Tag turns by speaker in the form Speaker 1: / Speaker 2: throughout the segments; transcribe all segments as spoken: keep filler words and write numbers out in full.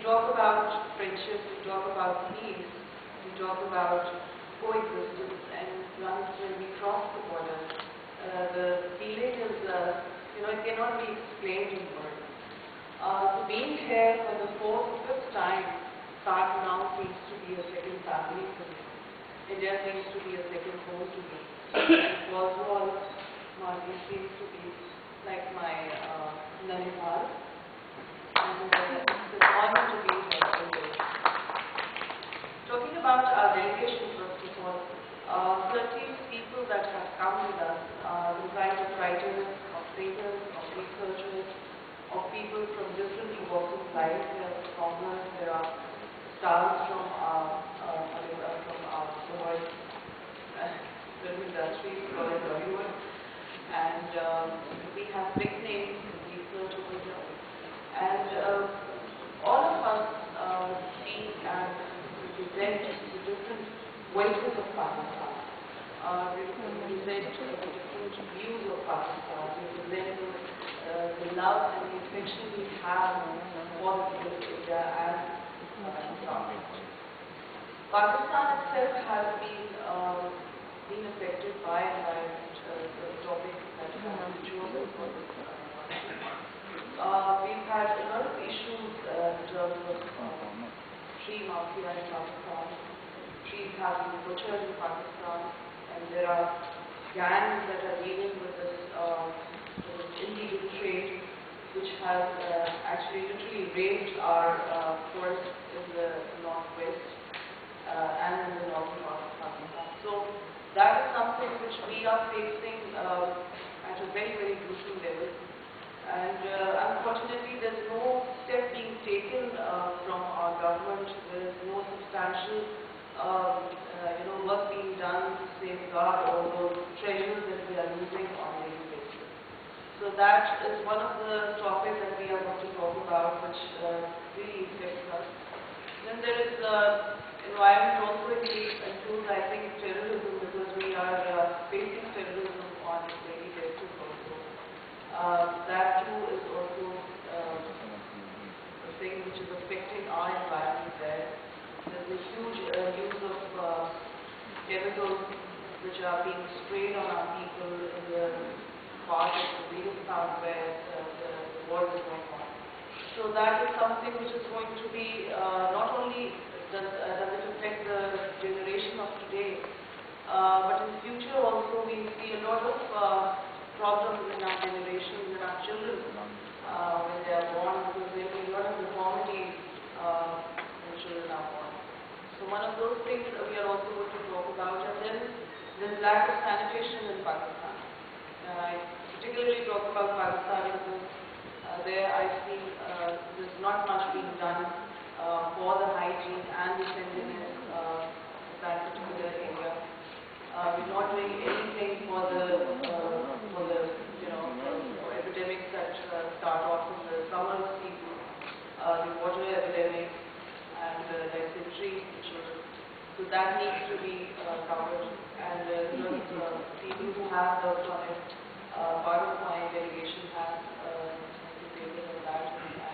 Speaker 1: talk about friendship, we talk about peace, we talk about coexistence, and once when we cross the border, uh, the feeling is, uh, you know, it cannot be explained in words. Uh, so being here for the fourth or fifth time, Saarc now seems to be a second family for me. India seems to be a second home to me. And Boswell, Marty seems to be like my uh, Nanihal. And uh, it's an honor to be here today. Talking about our delegation, first of all, uh, thirteen people that have come with us, uh, the kind of writers, of thinkers, of researchers, of people from different walks of life. There are performers, there are stars from our, uh, from our world, uh, film industry, Hollywood, Hollywood, and um, we have big names in research over here. And uh, all of us uh, see and represent the different voices of Pakistan, uh, represent the different views of Pakistan, represent uh, the love and the affection we have for the people of India and Pakistan. Pakistan itself has been uh, been affected by environment, uh, the topic that has been chosen for this. Uh, we've had a lot of issues uh, in terms of uh, tree mafia in Pakistan. Trees have been butchered in Pakistan, and there are gangs that are dealing with this, uh, with this illegal trade, which has uh, actually literally raped our uh, forests in the northwest uh, and in the northern part of Pakistan. So that is something which we are facing uh, at a very, very gruesome level. And uh, unfortunately, there's no step being taken uh, from our government. There is no substantial, um, uh, you know, work being done to safeguard all those treasures that we are losing on a daily basis. So that is one of the topics that we are going to talk about, which uh, really affects us. Then there is uh, environment also includes, I think, terrorism, because we are uh, facing terrorism on a daily basis also. Uh, that too is also uh, a thing which is affecting our environment there. There's a huge uh, use of uh, chemicals which are being sprayed on our people in the part of the Wagah where uh, the, the war is going on. So that is something which is going to be uh, not only does, uh, does it affect the generation of today, uh, but in future also we see a lot of uh, problems in our generation, in our children, uh, when they are born, because there will be a lot of deformities uh, when children are born. So one of those things uh, we are also going to talk about. And then there's lack of sanitation in Pakistan. Uh, I particularly talk about Pakistan because uh, there I see uh, there's not much being done uh, for the hygiene and the cleanliness uh, of that particular area. Uh, we're not doing anything for the, uh, for the, you know, for epidemics that uh, start off in the summer season, uh, the water epidemic and uh, dysentery, so that needs to be uh, covered. And uh, because uh, people who have worked on it, uh, part of my delegation has uh, participated in that, and I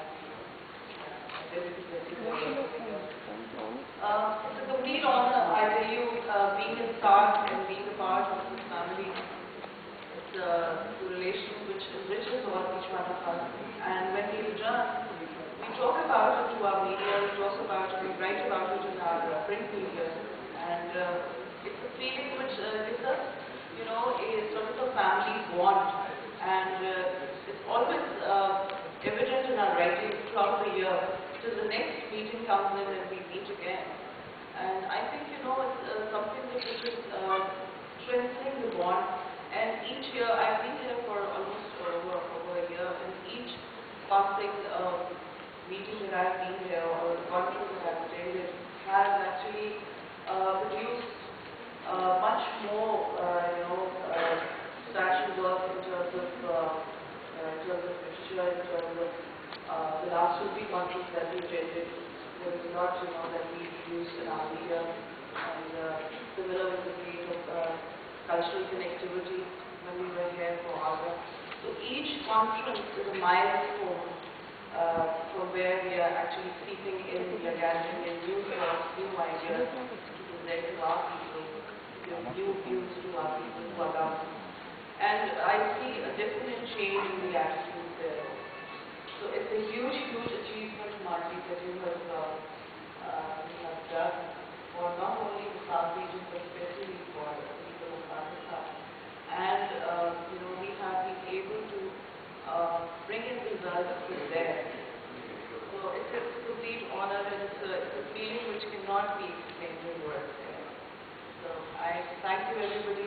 Speaker 1: Uh, it's a complete honor, I tell you, uh, being in Saarc and being a part of this family. It's uh, a relation which enriches all each one of us. And when we return, we talk about it to our media, we talk about it, we write about it in our uh, print media. And uh, it's a feeling which uh, gives us, you know, a sort of a family bond. And uh, it's always uh, evident in our writing throughout the year. Till the next meeting comes in and we meet again. And I think, you know, it's uh, something which is uh, strengthening the bond. And each year, I've been here for almost over, over a year, and each passing uh, meeting that I've been here or conference that I've attended has actually uh, produced uh, much more, uh, you know, uh, statue work in terms of, uh, uh, in terms of literature, in terms of Uh, the last Sufi conference that we attended, there was a lot, you know, that we introduced in our media, and uh, similar with the create of uh, cultural connectivity when we were here for Wagah. So each conference is a milestone uh, from where we are actually seeping in, we are gathering in new thoughts, new ideas to present to our people, to give new views to our people, to Wagah. And I see a definite change in the attitudes there. So it's a huge, huge achievement, Marty, that you have, uh, uh, you have done for not only the South region, but especially for the people of Pakistan. And, uh, you know, we have been able to uh, bring in results from there. So it's a complete honor, and it's a, it's a feeling which cannot be explained in words. So I thank you, everybody.